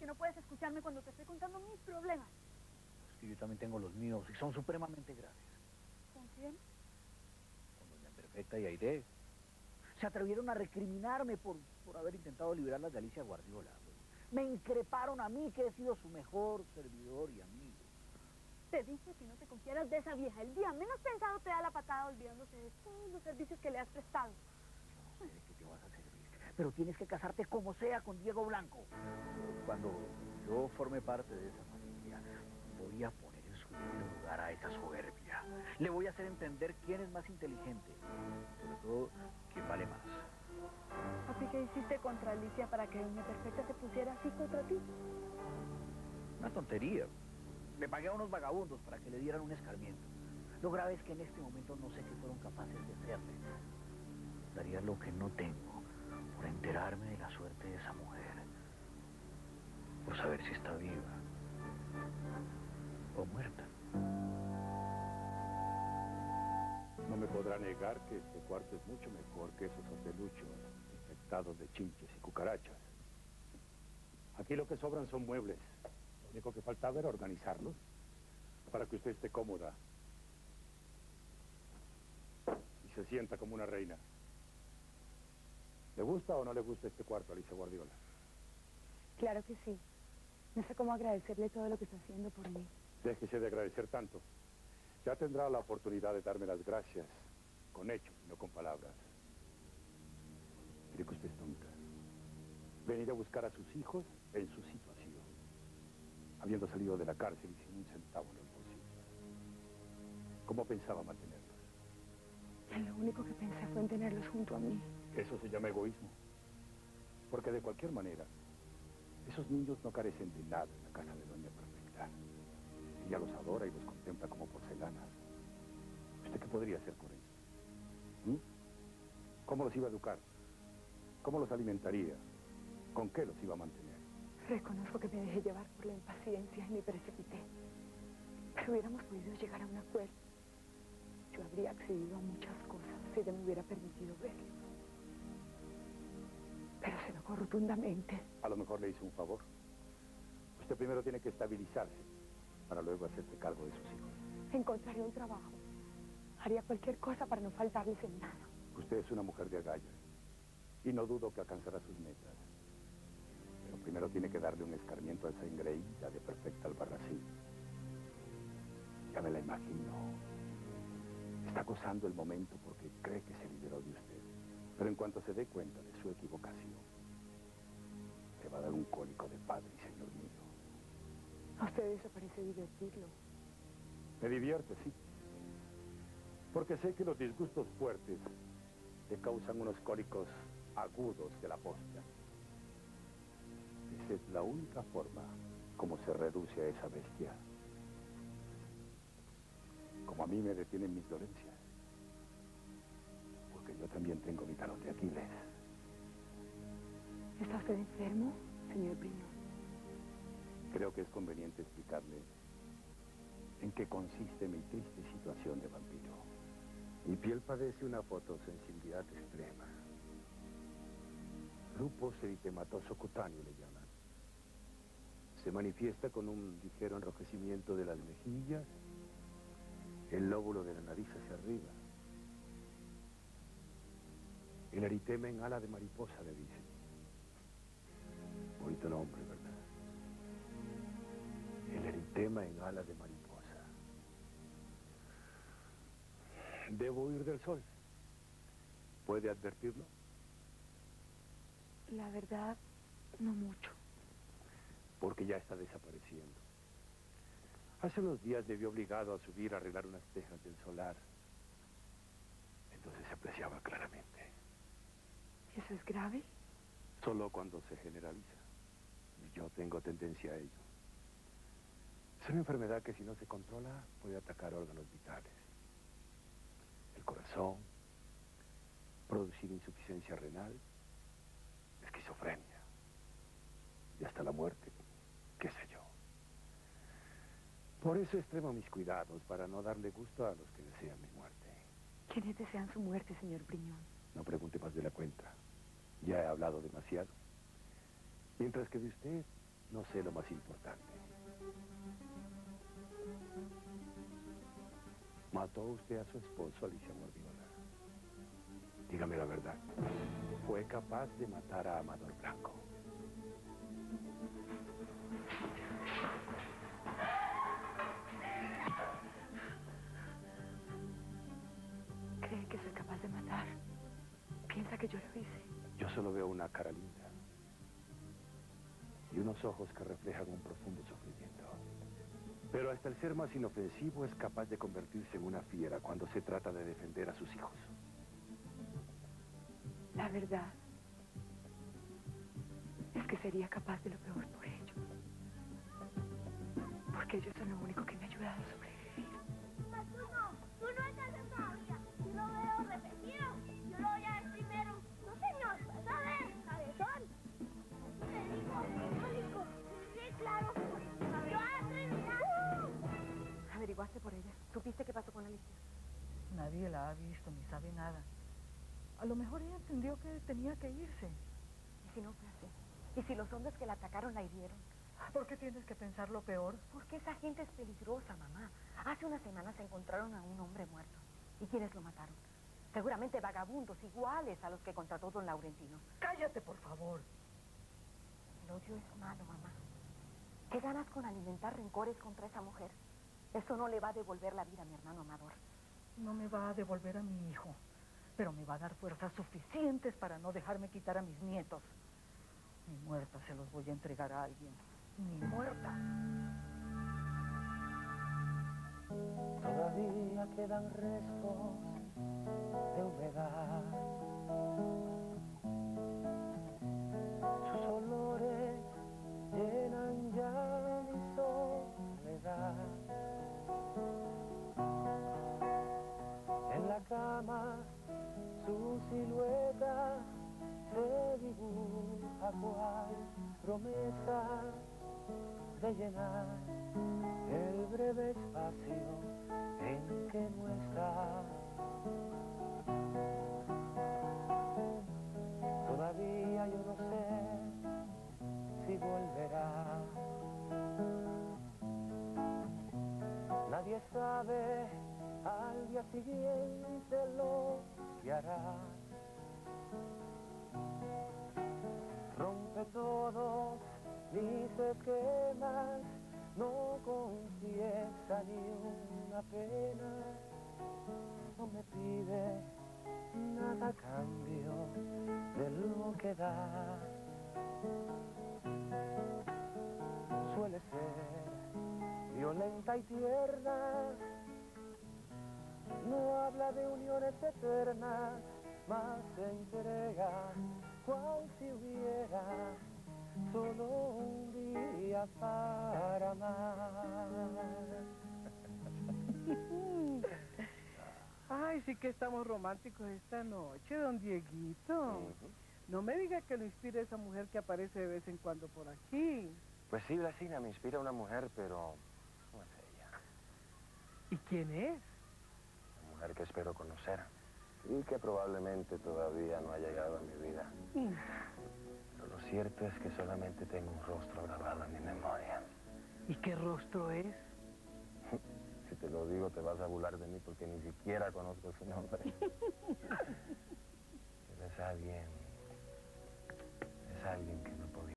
no puedes escucharme cuando te estoy contando mis problemas. Es que yo también tengo los míos y son supremamente graves. ¿Con quién? Con Doña Perfecta y Aide. Se atrevieron a recriminarme por haber intentado liberarlas de Alicia Guardiola. Me increparon a mí, que he sido su mejor servidor y amigo. Te dije que no te confiaras de esa vieja. El día menos pensado te da la patada olvidándose de todos los servicios que le has prestado. Yo no sé de qué te vas a servir, pero tienes que casarte como sea con Diego Blanco. Cuando yo forme parte de esa familia, voy a poner en su debido lugar a esa soberbia. Le voy a hacer entender quién es más inteligente, sobre todo quién vale más. ¿A ti qué hiciste contra Alicia para que Doña Perfecta se pusiera así contra ti? Una tontería. Le pagué a unos vagabundos para que le dieran un escarmiento. Lo grave es que en este momento no sé qué fueron capaces de hacerle. Daría lo que no tengo por enterarme de la suerte de esa mujer. Por saber si está viva o muerta. No me podrá negar que este cuarto es mucho mejor que esos hoteluchos infectados de chinches y cucarachas. Aquí lo que sobran son muebles. Lo único que faltaba era organizarlos para que usted esté cómoda y se sienta como una reina. ¿Le gusta o no le gusta este cuarto, Alicia Guardiola? Claro que sí. No sé cómo agradecerle todo lo que está haciendo por mí. Déjese de agradecer tanto. Ya tendrá la oportunidad de darme las gracias con hechos, no con palabras. Mire que usted es tonta. Venir a buscar a sus hijos en su situación, habiendo salido de la cárcel y sin un centavo en los bolsillos. ¿Cómo pensaba mantenerlos? Lo único que pensé fue en tenerlos junto a mí. Eso se llama egoísmo. Porque de cualquier manera, esos niños no carecen de nada en la casa de Doña Perfecta. Ella los adora y los contempla como porcelanas. ¿Usted qué podría hacer por ellos? ¿Cómo los iba a educar? ¿Cómo los alimentaría? ¿Con qué los iba a mantener? Reconozco que me dejé llevar por la impaciencia y me precipité. Pero hubiéramos podido llegar a un acuerdo. Yo habría accedido a muchas cosas si ella me hubiera permitido verlo. Pero se negó rotundamente. A lo mejor le hizo un favor. Usted primero tiene que estabilizarse para luego hacerse cargo de sus hijos. Encontraría un trabajo. Haría cualquier cosa para no faltarles en nada. Usted es una mujer de agallas y no dudo que alcanzará sus metas. Pero primero tiene que darle un escarmiento a esa engreída de Perfecta Albarracín. Ya me la imagino. Está gozando el momento porque cree que se liberó de usted. Pero en cuanto se dé cuenta de su equivocación, le va a dar un cólico de padre, señor mío. A usted eso parece divertirlo. Me divierte, sí. Porque sé que los disgustos fuertes le causan unos cólicos agudos que la posta. Esa es la única forma como se reduce a esa bestia. Como a mí me detienen mis dolencias. Porque yo también tengo mi talón de Aquiles. ¿Está usted enfermo, señor Briñón? Creo que es conveniente explicarle en qué consiste mi triste situación de vampiro. Mi piel padece una fotosensibilidad extrema. Lupus eritematoso cutáneo le llaman. Se manifiesta con un ligero enrojecimiento de las mejillas, el lóbulo de la nariz hacia arriba. El eritema en ala de mariposa, le dicen. Bonito nombre, ¿verdad? El eritema en ala de mariposa. Debo huir del sol. ¿Puede advertirlo? La verdad, no mucho. Porque ya está desapareciendo. Hace unos días me vio obligado a subir a arreglar unas tejas del solar. Entonces se apreciaba claramente. ¿Eso es grave? Solo cuando se generaliza. Y yo tengo tendencia a ello. Es una enfermedad que si no se controla puede atacar órganos vitales. El corazón, producir insuficiencia renal, esquizofrenia y hasta la muerte, qué sé yo. Por eso extremo mis cuidados para no darle gusto a los que desean mi muerte. ¿Quiénes desean su muerte, señor Briñón? No pregunte más de la cuenta. Ya he hablado demasiado. Mientras que de usted, No sé lo más importante. ¿Mató usted a su esposo, Alicia Mordiola? Dígame la verdad. ¿Fue capaz de matar a Amador Blanco? ¿Cree que soy capaz de matar? ¿Piensa que yo lo hice? Yo solo veo una cara linda. Y unos ojos que reflejan un profundo sufrimiento. Pero hasta el ser más inofensivo es capaz de convertirse en una fiera cuando se trata de defender a sus hijos. La verdad es que sería capaz de lo peor por ellos. Porque ellos son lo único que me ha ayudado a sobrevivir. Mas tú no estás todavía. Yo lo veo repetido. Yo lo voy a ver primero. No, señor, vas a ver, cabezón. Te digo, lógico. Sí, claro. Yo ¿Averiguaste por ella? ¿Supiste qué pasó con Alicia? Nadie la ha visto ni sabe nada. A lo mejor ella entendió que tenía que irse. ¿Y si no fue así? ¿Y si los hombres que la atacaron la hirieron? ¿Por qué tienes que pensar lo peor? Porque esa gente es peligrosa, mamá. Hace unas semanas encontraron a un hombre muerto. ¿Y quiénes lo mataron? Seguramente vagabundos iguales a los que contrató don Laurentino. ¡Cállate, por favor! El odio es malo, mamá. ¿Qué ganas con alimentar rencores contra esa mujer? Eso no le va a devolver la vida a mi hermano Amador. No me va a devolver a mi hijo, pero me va a dar fuerzas suficientes para no dejarme quitar a mis nietos. Ni muerta se los voy a entregar a alguien. Ni muerta. Todavía quedan restos de humedad. Sus olores llenan ya mi soledad. En la cama su silueta se dibuja cual promesa de llenar el breve espacio en que no está. Todavía yo no sé si volverá. Nadie sabe al día siguiente lo que hará. Rompe todos mis esquemas, no confiesa ni una pena, no me pide nada a cambio de lo que da. Suele ser violenta y tierna, no habla de uniones eternas, mas se entrega cual si hubiera solo un día para amar. Ay, sí que estamos románticos esta noche, don Dieguito. No me diga que lo inspira esa mujer que aparece de vez en cuando por aquí. Pues sí, Blasina, me inspira una mujer, pero no es ella. ¿Y quién es? Una mujer que espero conocer y que probablemente todavía no ha llegado a mi vida. Pero lo cierto es que solamente tengo un rostro grabado en mi memoria. ¿Y qué rostro es? Si te lo digo, te vas a burlar de mí porque ni siquiera conozco su nombre. Pero es alguien